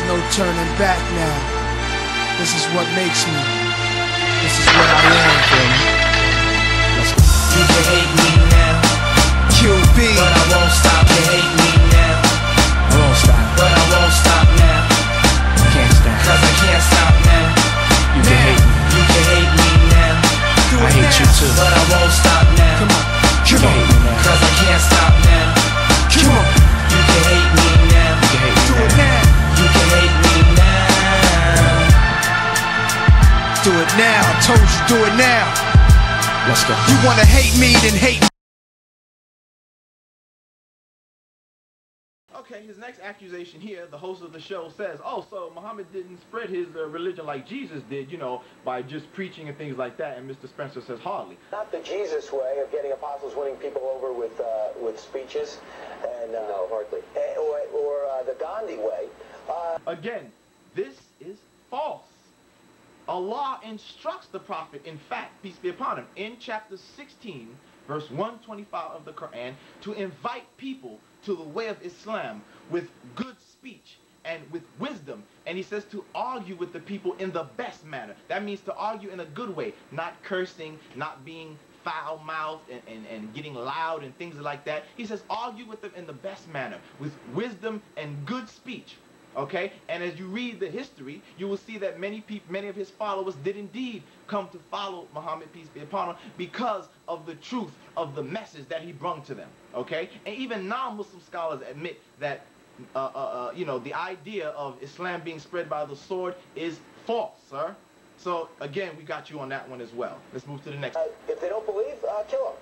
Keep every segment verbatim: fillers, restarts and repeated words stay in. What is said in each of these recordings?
no turning back now. This is what makes me. This is what I am, baby. Let's go. You can hate me now, Q B, but I won't stop. You hate me now, I won't stop. but I won't stop now. Can't stop. Cause I can't stop now. You can hate me. You can hate me now, Do I it hate now. you too. but I won't stop now. Come on. You Come can on. hate me now, cause I can't stop now. Come on. You can hate me now, You can hate me Do it now. now. you can hate me now. Do it now. I told you, do it now. Let's go. You wanna hate me, then hate me. Okay, his next accusation here, the host of the show says, oh, so Muhammad didn't spread his uh, religion like Jesus did, you know, by just preaching and things like that, and Mister Spencer says hardly. Not the Jesus way of getting apostles winning people over with uh, with speeches, and uh, no, hardly, eh, or or uh, the Gandhi way. Uh, Again, this is false. Allah instructs the Prophet, in fact, peace be upon him, in chapter sixteen, verse one twenty-five of the Quran, to invite people to the way of Islam with good speech and with wisdom. And he says to argue with the people in the best manner. That means to argue in a good way, not cursing, not being foul-mouthed and, and, and getting loud and things like that. He says argue with them in the best manner, with wisdom and good speech. Okay, and as you read the history, you will see that many people, many of his followers did indeed come to follow Muhammad, peace be upon him, because of the truth of the message that he brought to them. Okay, and even non-Muslim scholars admit that, uh, uh, uh, you know, the idea of Islam being spread by the sword is false, sir. So again, we got you on that one as well. Let's move to the next. uh, if they don't believe, uh, kill them.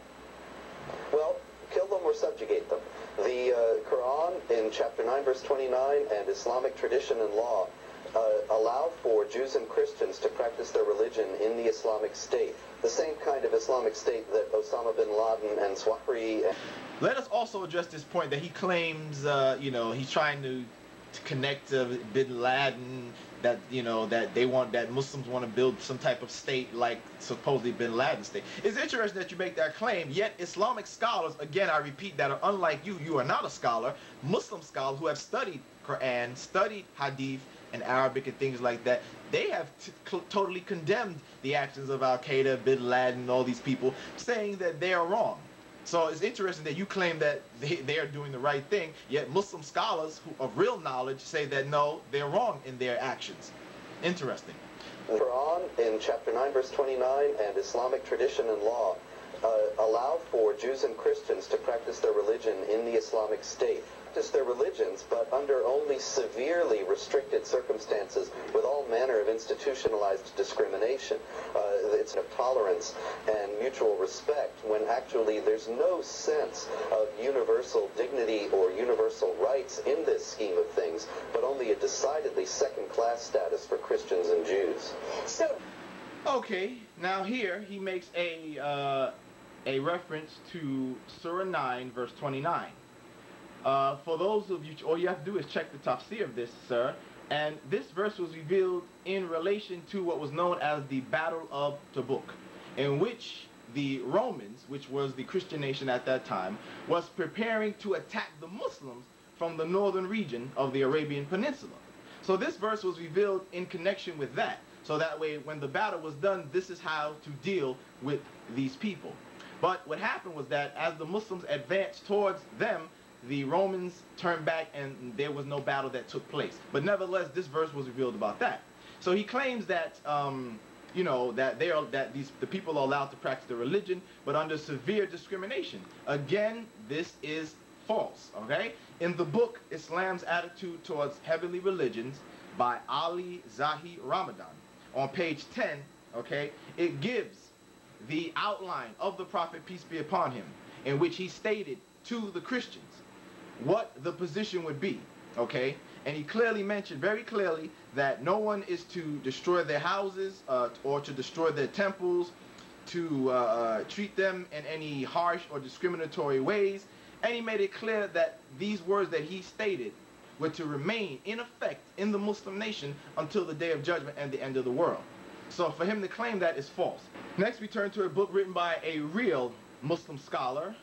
Well, kill them or subjugate them. The uh, Quran in chapter nine, verse twenty-nine, and Islamic tradition and law uh, allow for Jews and Christians to practice their religion in the Islamic State. The same kind of Islamic State that Osama bin Laden and Swahri. And Let us also address this point that he claims, uh, you know, he's trying to, to connect uh, bin Laden, that, you know, that they want, that Muslims want to build some type of state like supposedly bin Laden state. It's interesting that you make that claim, yet Islamic scholars, again, I repeat, that are unlike you, you are not a scholar, Muslim scholars who have studied Quran, studied Hadith and Arabic and things like that, they have t totally condemned the actions of Al-Qaeda, bin Laden, and all these people, saying that they are wrong. So it's interesting that you claim that they, they are doing the right thing, yet Muslim scholars who of real knowledge say that no, they're wrong in their actions. Interesting. the Quran in chapter nine, verse twenty-nine, and Islamic tradition and law uh, allow for Jews and Christians to practice their religion in the Islamic State. Practice their religions, but under only severely restricted circumstances, with all manner of institutionalized discrimination. Uh, it's of tolerance and mutual respect, when actually there's no sense of universal dignity or universal rights in this scheme of things, but only a decidedly second-class status for Christians and Jews. So, okay, now here he makes a uh, a reference to Surah nine, verse twenty-nine. Uh, for those of you, all you have to do is check the tafsir of this, sir. And this verse was revealed in relation to what was known as the Battle of Tabuk, in which the Romans, which was the Christian nation at that time, was preparing to attack the Muslims from the northern region of the Arabian Peninsula. So this verse was revealed in connection with that. So that way, when the battle was done, this is how to deal with these people. But what happened was that as the Muslims advanced towards them, the Romans turned back and there was no battle that took place. But nevertheless, this verse was revealed about that. So he claims that, um, you know, that they are, that these the people are allowed to practice their religion, but under severe discrimination. Again, this is false. Okay, in the book Islam's Attitude Towards Heavenly Religions by Ali Zahi Ramadan, on page ten, okay, it gives the outline of the Prophet, peace be upon him, in which he stated to the Christians what the position would be, okay? And he clearly mentioned, very clearly, that no one is to destroy their houses uh, or to destroy their temples, to uh, treat them in any harsh or discriminatory ways. And he made it clear that these words that he stated were to remain in effect in the Muslim nation until the day of judgment and the end of the world. So for him to claim that is false. Next, we turn to a book written by a real Muslim scholar,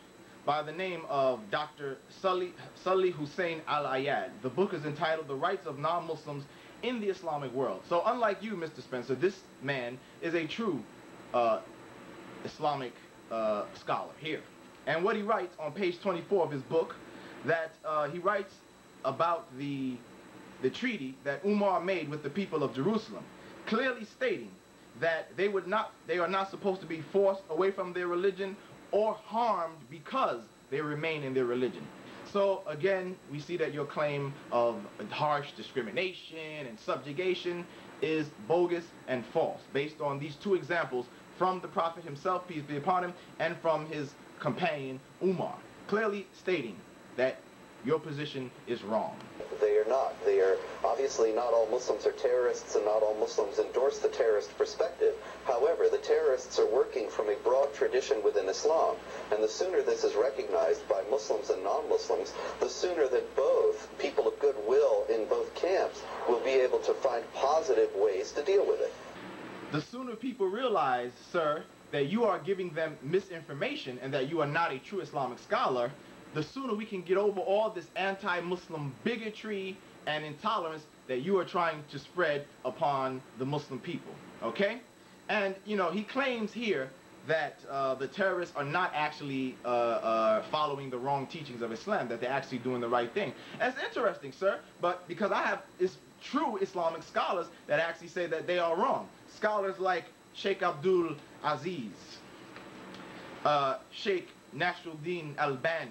by the name of Doctor Sully, Sully Hussein Al-Ayad. The book is entitled The Rights of Non-Muslims in the Islamic World. So unlike you, Mister Spencer, this man is a true uh, Islamic uh, scholar here. And what he writes on page twenty-four of his book, that uh, he writes about the, the treaty that Umar made with the people of Jerusalem, clearly stating that they would not, they are not supposed to be forced away from their religion or harmed because they remain in their religion. So again, we see that your claim of harsh discrimination and subjugation is bogus and false, based on these two examples from the Prophet himself, peace be upon him, and from his companion Umar, clearly stating that your position is wrong. They are not. They are obviously not all Muslims are terrorists, and not all Muslims endorse the terrorist perspective. However, the terrorists are working from a broad tradition within Islam, and the sooner this is recognized by Muslims and non-Muslims, the sooner that both people of goodwill in both camps will be able to find positive ways to deal with it. The sooner people realize, sir, that you are giving them misinformation and that you are not a true Islamic scholar, the sooner we can get over all this anti-Muslim bigotry and intolerance that you are trying to spread upon the Muslim people, okay? And, you know, he claims here that uh, the terrorists are not actually uh, uh, following the wrong teachings of Islam, that they're actually doing the right thing. That's interesting, sir, but because I have is true Islamic scholars that actually say that they are wrong. Scholars like Sheikh Abdul Aziz, uh, Sheikh Nasruddin Albani,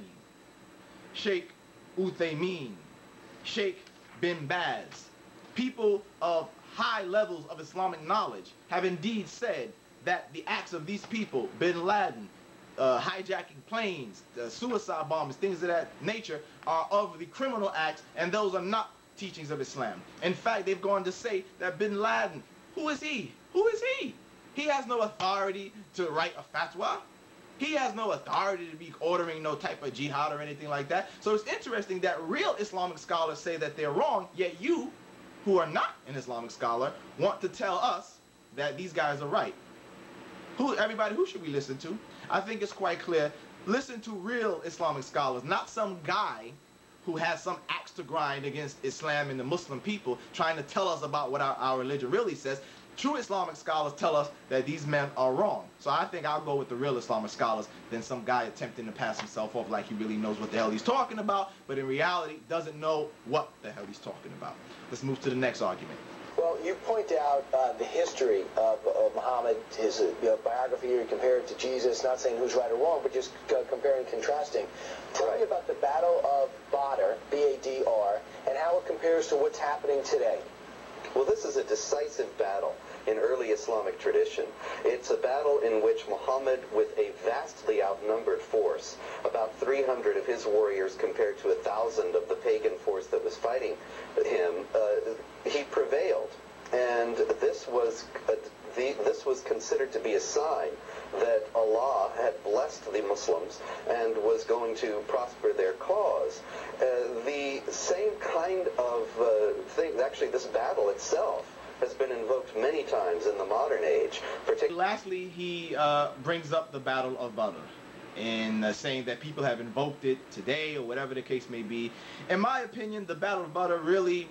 Sheikh Uthaymeen, Sheikh bin Baz, people of high levels of Islamic knowledge have indeed said that the acts of these people, bin Laden, uh, hijacking planes, uh, suicide bombers, things of that nature, are of the criminal acts, and those are not teachings of Islam. In fact, they've gone to say that bin Laden, who is he? Who is he? He has no authority to write a fatwa. He has no authority to be ordering no type of jihad or anything like that. So it's interesting that real Islamic scholars say that they're wrong, yet you, who are not an Islamic scholar, want to tell us that these guys are right. Who, everybody, who should we listen to? I think it's quite clear. Listen to real Islamic scholars, not some guy who has some axe to grind against Islam and the Muslim people trying to tell us about what our, our religion really says. True Islamic scholars tell us that these men are wrong. So I think I'll go with the real Islamic scholars than some guy attempting to pass himself off like he really knows what the hell he's talking about, but in reality doesn't know what the hell he's talking about. Let's move to the next argument. Well, you point out uh, the history of, of Muhammad, his uh, you know, biography here, compared to Jesus, not saying who's right or wrong, but just uh, comparing and contrasting. Tell Right. me about the Battle of Badr, B A D R, and how it compares to what's happening today. Well, this is a decisive battle in early Islamic tradition. It's a battle in which Muhammad, with a vastly outnumbered force, about three hundred of his warriors compared to a thousand of the pagan force that was fighting him, uh, he prevailed. And this was a, the, this was considered to be a sign that Allah had blessed the Muslims and was going to prosper their cause. Uh, the same kind of uh, thing, actually this battle itself, has been invoked many times in the modern age. Particularly Lastly, he uh, brings up the Battle of Badr in uh, saying that people have invoked it today or whatever the case may be. In my opinion, the Battle of Badr really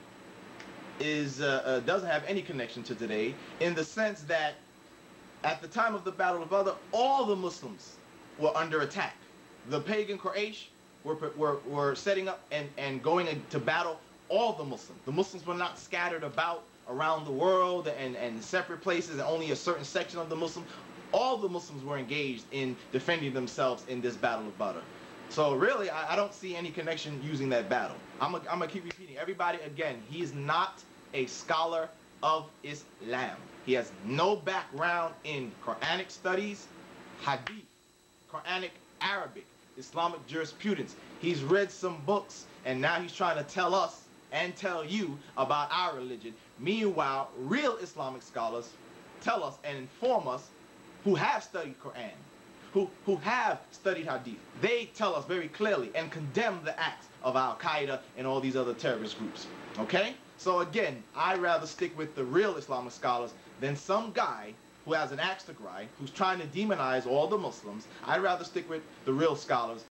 is uh, uh, doesn't have any connection to today, in the sense that at the time of the Battle of Badr, all the Muslims were under attack. The pagan Quraysh were, were, were setting up and, and going to battle all the Muslims. The Muslims were not scattered about around the world and, and separate places and only a certain section of the Muslims. All the Muslims were engaged in defending themselves in this Battle of Badr. So really, I, I don't see any connection using that battle. I'm going to keep repeating. Everybody, again, he is not a scholar of Islam. He has no background in Quranic studies, Hadith, Quranic Arabic, Islamic jurisprudence. He's read some books, and now he's trying to tell us and tell you about our religion. Meanwhile, real Islamic scholars tell us and inform us, who have studied Quran, who, who have studied Hadith. They tell us very clearly and condemn the acts of Al-Qaeda and all these other terrorist groups. Okay? So again, I'd rather stick with the real Islamic scholars than some guy who has an axe to grind, who's trying to demonize all the Muslims. I'd rather stick with the real scholars